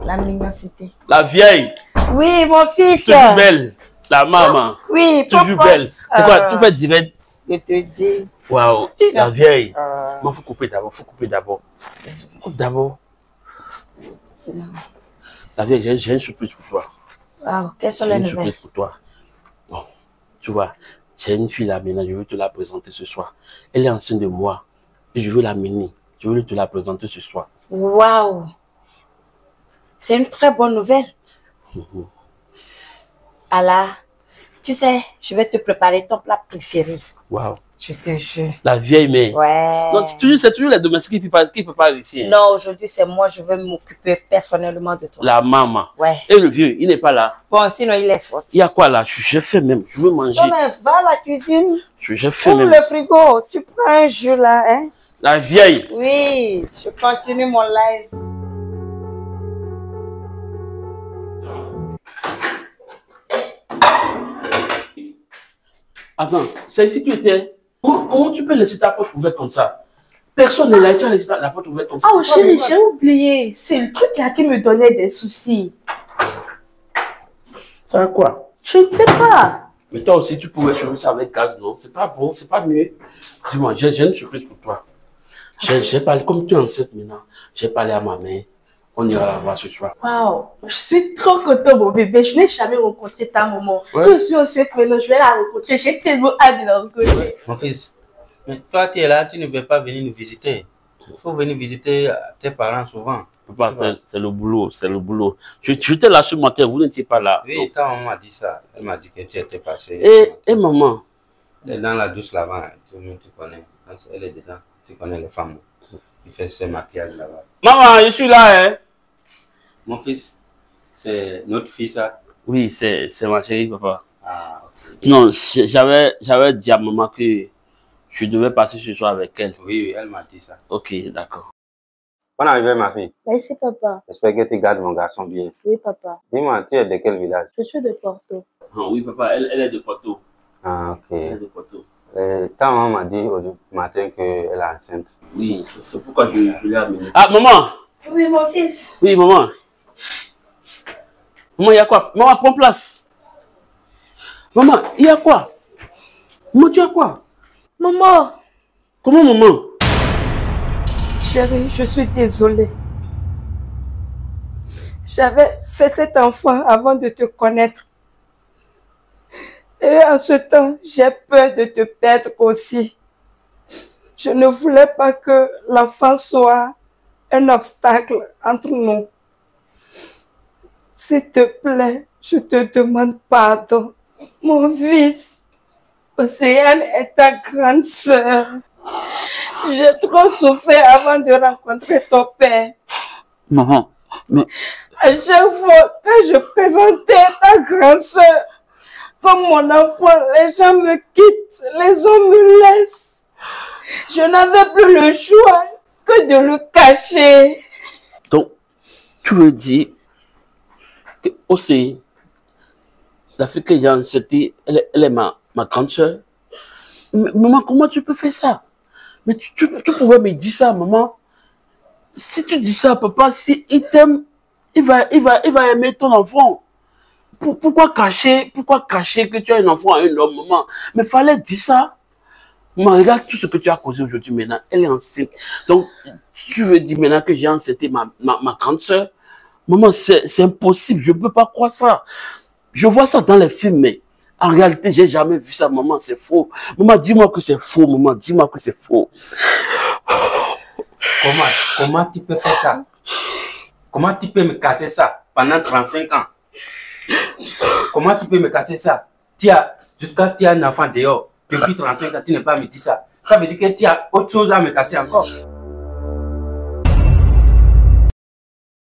La mignoncité. La vieille. Oui, mon fils. Toujours belle. La maman. Oui, toujours belle. C'est quoi? Tu fais direct? Je te dis. Waouh. La vieille. Il faut couper d'abord. Faut couper d'abord. Coupe d'abord. C'est là. La vieille, j'ai une surprise pour toi. Waouh, quelles sont les nouvelles? Une surprise pour toi. Bon, tu vois, j'ai une fille là maintenant, je veux te la présenter ce soir. Elle est enceinte de moi et je veux la mener. Je veux te la présenter ce soir. Waouh! C'est une très bonne nouvelle. Allah, tu sais, je vais te préparer ton plat préféré. Waouh! Je te jure. La vieille mère. Ouais. Donc, c'est toujours les domestiques qui ne peuvent pas réussir. Non, aujourd'hui, c'est moi, je vais m'occuper personnellement de toi. La maman. Ouais. Et le vieux, il n'est pas là. Bon, sinon, il est sorti. Il y a quoi là? Je fais même. Je veux manger. Non, mais va à la cuisine. Je fais ouvre même. le frigo. Tu prends un jus là, hein? La vieille. Oui, je continue mon live. Attends, c'est ici que tu étais. Comment tu peux laisser ta porte ouverte comme ça? Personne n'est là et tu as laissé la porte ouverte comme ça. Oh chérie, j'ai oublié. C'est le truc là qui me donnait des soucis. Ça va quoi? Je ne sais pas. Mais toi aussi, tu pouvais chauffer ça avec gaz, non? C'est pas bon, c'est pas mieux. Dis-moi, j'ai une surprise pour toi. J'ai parlé, comme tu es enceinte maintenant, j'ai parlé à ma mère. On ira la voir ce soir. Waouh, je suis trop contente, mon bébé. Je n'ai jamais rencontré ta maman. Ouais. Je suis enceinte maintenant, je vais la rencontrer. J'ai tellement hâte de la rencontrer. Mon fils, mais toi tu es là, tu ne veux pas venir nous visiter. Il faut venir visiter tes parents souvent. Papa, c'est le boulot, c'est le boulot. J'étais là ce matin, vous n'étiez pas là. Oui, ta maman m'a dit ça. Elle m'a dit que tu étais passé. Et maman? Elle est dans la douche là-bas. Tu connais. Elle est dedans. Tu connais les femmes. Il fait ce maquillage là-bas. Maman, je suis là, hein? Mon fils, c'est notre fils, ça? Oui, c'est ma chérie, papa. Ah, ok. Non, j'avais dit à maman que je devais passer ce soir avec elle. Oui, elle m'a dit ça. Ok, d'accord. Bonne arrivée, ma fille. Merci, papa. J'espère que tu gardes mon garçon bien. Oui, papa. Dis-moi, tu es de quel village? Je suis de Porto. Ah, oui, papa, elle est de Porto. Ah, ok. Elle est de Porto. Ta maman m'a dit au matin qu'elle est enceinte. Oui, c'est pourquoi je l'ai amenée. Ah, maman! Oui, mon fils. Oui, maman. Maman, il y a quoi? Maman, prends place. Maman, il y a quoi? Maman, tu as quoi? Maman. Comment, maman? Chérie, je suis désolée. J'avais fait cet enfant avant de te connaître. Et en ce temps, j'ai peur de te perdre aussi. Je ne voulais pas que l'enfant soit un obstacle entre nous. S'il te plaît, je te demande pardon. Mon fils, Océane est ta grande sœur. J'ai trop souffert avant de rencontrer ton père. Maman, mais... À chaque fois que je présentais ta grande sœur comme mon enfant, les gens me quittent, les hommes me laissent. Je n'avais plus le choix que de le cacher. Donc, tu veux dire que aussi, la fille que j'ai enceinte, elle est ma grande sœur? Maman, comment tu peux faire ça? Mais tu pouvais me dire ça, maman. Si tu dis ça, papa, si il t'aime, il va aimer ton enfant. Pourquoi cacher que tu as un enfant à un homme, maman? Mais fallait dire ça. Maman, regarde tout ce que tu as causé aujourd'hui maintenant. Elle est enceinte. Donc, tu veux dire maintenant que j'ai enceinté ma grande sœur? Maman, c'est impossible. Je ne peux pas croire ça. Je vois ça dans les films, mais en réalité, j'ai jamais vu ça, maman. C'est faux. Maman, dis-moi que c'est faux, maman. Dis-moi que c'est faux. Comment tu peux faire ça? Comment tu peux me casser ça pendant 35 ans? Comment tu peux me casser ça? Jusqu'à tu as un enfant dehors, depuis 35 ans, tu n'es pas me dire ça. Ça veut dire que tu as autre chose à me casser encore.